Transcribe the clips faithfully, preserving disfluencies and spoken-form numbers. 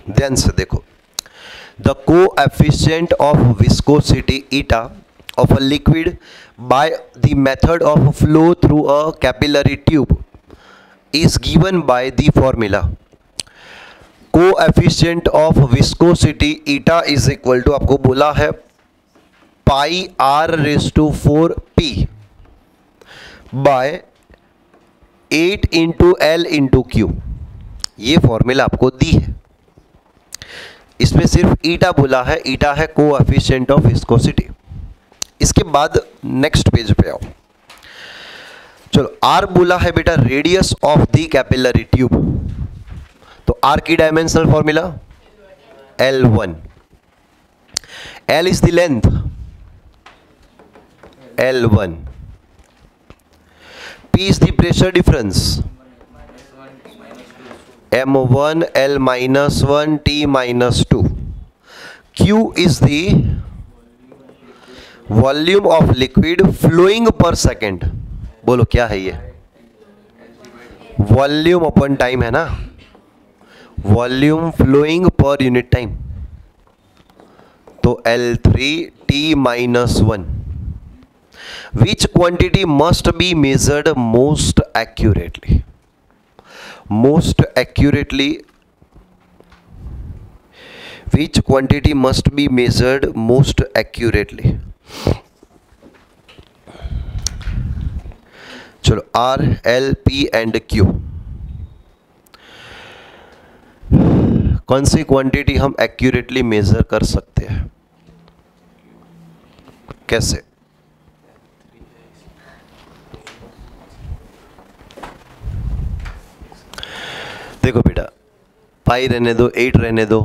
ध्यान से देखो, the coefficient of viscosity eta of a liquid by the method of flow through a capillary tube is given by the formula coefficient of viscosity eta is equal to, आपको बोला है pi R raise to four P by eight into L into Q. ये formula आपको दी है, इसमें सिर्फ ईटा बोला है, ईटा है कोएफिशिएंट ऑफ विस्कोसिटी। इसके बाद नेक्स्ट पेज पे आओ, चलो आर बोला है बेटा radius of the capillary tube, तो आर की dimensional formula L one, L is the length L one, P is the pressure difference M one L minus one T minus two, Q is the volume of liquid flowing per second. बोलो क्या है ये, volume upon time है ना, volume flowing per unit time, तो L three T minus one. Which quantity must be measured most accurately, most accurately which quantity must be measured most accurately. चलो R L P and Q, कौन सी quantity हम accurately measure कर सकते हैं, कैसे? देखो बेटा, पाई रहने दो, एट रहने दो,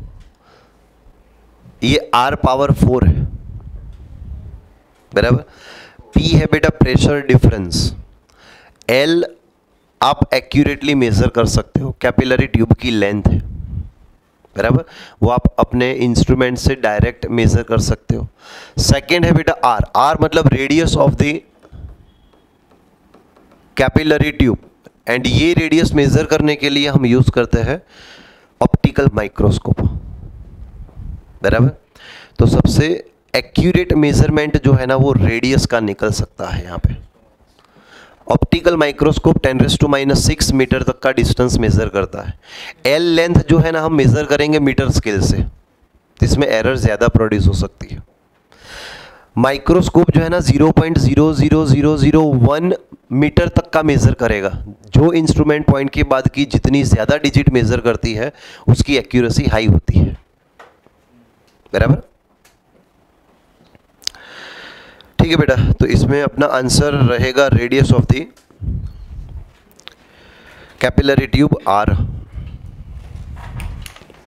ये आर पावर फोर है बराबर। पी है बेटा प्रेशर डिफरेंस, एल आप एक्यूरेटली मेजर कर सकते हो, कैपिलरी ट्यूब की लेंथ है बराबर, वो आप अपने इंस्ट्रूमेंट से डायरेक्ट मेजर कर सकते हो। सेकंड है बेटा आर, आर मतलब radius of the capillary tube, and ये रेडियस मेजर करने के लिए हम यूज करते हैं ऑप्टिकल माइक्रोस्कोप बराबर। तो सबसे एक्यूरेट मेजरमेंट जो है ना वो रेडियस का निकल सकता है यहाँ पे। Optical microscope ten raise to minus six metre तक का डिस्टेंस मेजर करता है। एल लेंथ जो है ना हम मेजर करेंगे मीटर स्केल से, इसमें एरर ज़्यादा प्रोड्यूस हो सकती है। माइक्रोस्कोप जो है ना zero point zero zero zero zero one metre तक का मेजर करेगा। जो इंस्ट्रूमेंट पॉइंट के बाद की जितनी ज़्यादा डिजिट मेजर करती है उसकी एक्यूरेसी हाई होती है बराबर। ठीक है बेटा, तो इसमें अपना आंसर रहेगा radius of the capillary tube are.